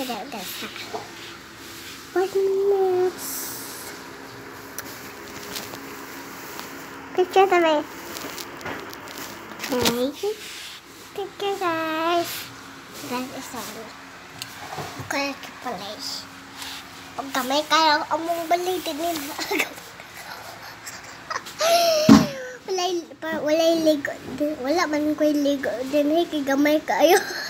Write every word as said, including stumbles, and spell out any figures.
Kada guys ha. Five minutes. Picture tabi. Okay. Picture guys. Guys, sorry. Okay, balay. Pag gamay kayo, among balay din nila. Walay, walay ligo. Wala man ko ligo. Din, gamay kayo.